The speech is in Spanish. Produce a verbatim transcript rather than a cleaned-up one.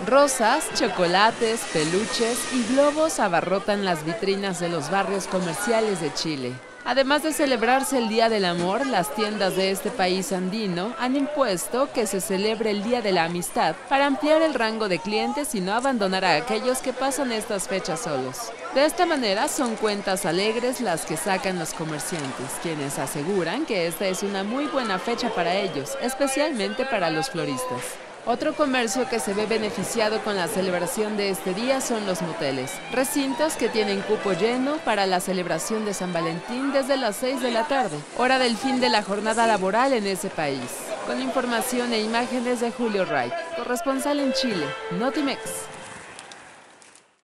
Rosas, chocolates, peluches y globos abarrotan las vitrinas de los barrios comerciales de Chile. Además de celebrarse el Día del Amor, las tiendas de este país andino han impuesto que se celebre el Día de la Amistad para ampliar el rango de clientes y no abandonar a aquellos que pasan estas fechas solos. De esta manera son cuentas alegres las que sacan los comerciantes, quienes aseguran que esta es una muy buena fecha para ellos, especialmente para los floristas. Otro comercio que se ve beneficiado con la celebración de este día son los moteles, recintos que tienen cupo lleno para la celebración de San Valentín desde las seis de la tarde, hora del fin de la jornada laboral en ese país. Con información e imágenes de Julio Wright, corresponsal en Chile, Notimex.